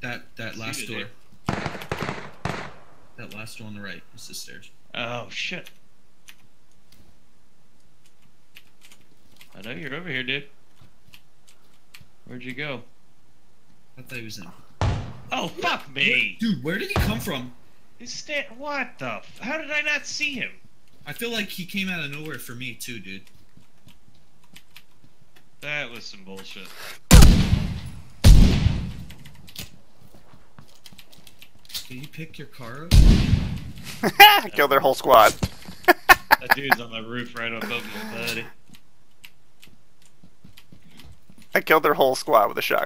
That last door. That last door on the right is the stairs. Oh shit! I know you're over here, dude. Where'd you go? I thought he was in. Oh fuck me, dude! Where did he come from? What the? How did I not see him? I feel like he came out of nowhere for me too, dude. That was some bullshit. Did you pick your car up? Kill their whole squad. That dude's on the roof right above me, buddy. I killed their whole squad with a shotgun.